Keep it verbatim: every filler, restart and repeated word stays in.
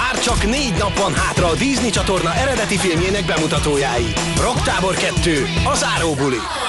Már csak négy nap van hátra a Disney csatorna eredeti filmjének bemutatójáig. Rocktábor kettő, a záróbuli.